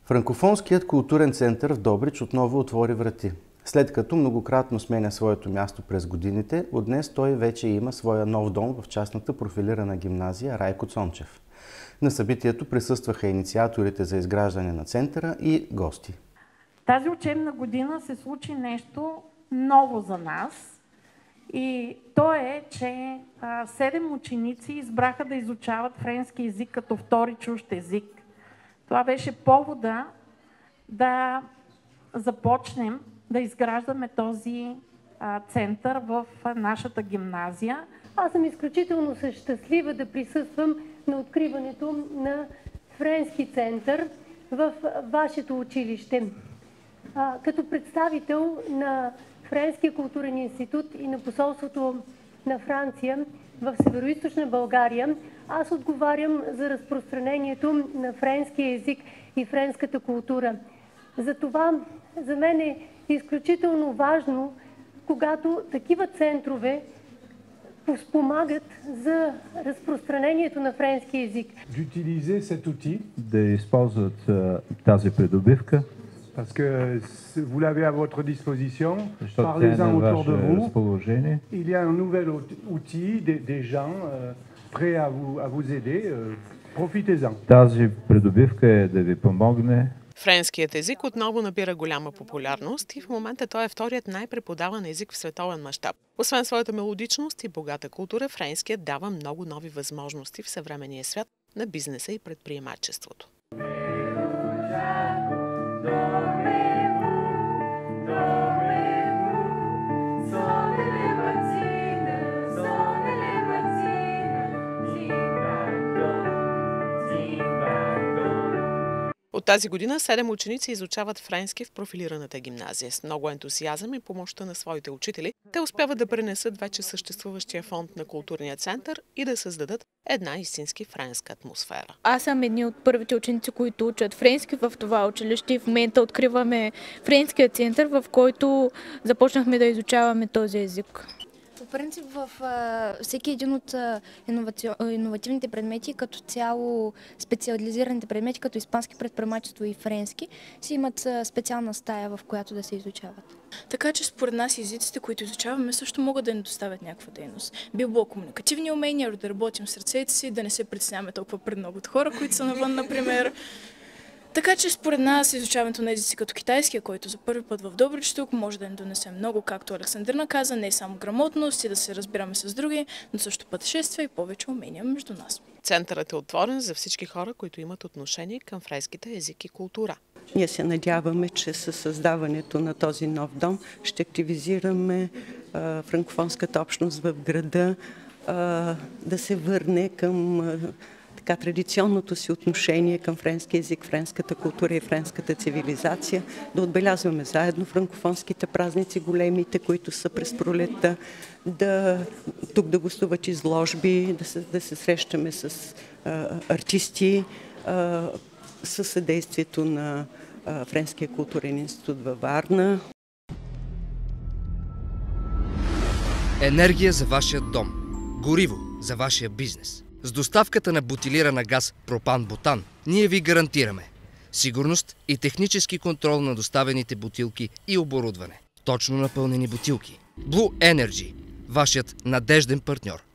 Франкофонският културен център в Добрич отново отвори врати. След като многократно сменя своето място през годините, от днес той вече има своя нов дом в частната профилирана гимназия Райко Цончев. На събитието присъстваха инициаторите за изграждане на центъра и гости. Тази учебна година се случи нещо ново за нас и то е, че 7 ученици избраха да изучават френски език като втори чужд език. Това беше повода да започнем да изграждаме този център в нашата гимназия. Аз съм изключително щастлива да присъствам на откриването на френски център в вашето училище. Като представител на Френския културен институт и на посолството на Франция в Североизточна България, аз отговарям за разпространението на френския език и френската култура. Затова за мен е изключително важно, когато такива центрове спомагат за разпространението на френски език. Да използват тази придобивка. Parce que vous l'avez à votre disposition, parlez-en autour de vous. Il y a un nouvel outil, des gens prêts à vous aider. Profitez-en. Тази придобивка е да ви помогне. Френският език отново набира голяма популярност и в момента той е вторият най-преподаван език в световен мащаб. Освен своята мелодичност и богата култура, френският дава много нови възможности в съвременния свят на бизнеса и предприемачеството. От тази година 7 ученици изучават френски в профилираната гимназия. С много ентусиазъм и помощта на своите учители, те успяват да пренесат вече съществуващия фонд на културния център и да създадат една истински френска атмосфера. Аз съм едни от първите ученици, които учат френски в това училище и в момента откриваме френския център, в който започнахме да изучаваме този език. По принцип, в всеки един от иновативните предмети, като цяло специализираните предмети, като испански предприемачество и френски, си имат специална стая, в която да се изучават. Така че според нас езиците, които изучаваме, също могат да ни доставят някаква дейност. Би било комуникативни умения, да работим с ръцете си, да не се притесняваме толкова пред многото хора, които са навън, например. Така че според нас изучаването на езици като китайския, който за първи път в Добрич тук може да ни донесе много, както Александрина каза, не само грамотност и да се разбираме с други, но също пътешествия и повече умения между нас. Центърът е отворен за всички хора, които имат отношение към френските език и култура. Ние се надяваме, че със създаването на този нов дом ще активизираме франкофонската общност в града, да се върне към традиционното си отношение към френски език, френската култура и френската цивилизация, да отбелязваме заедно франкофонските празници, големите, които са през пролетта, тук да гостуват изложби, да се срещаме с артисти, със съдействието на Френския културен институт във Варна. Енергия за вашия дом. Гориво за вашия бизнес. С доставката на бутилирана газ Пропан-Бутан ние ви гарантираме сигурност и технически контрол на доставените бутилки и оборудване. Точно напълнени бутилки. Blue Energy – вашият надежден партньор.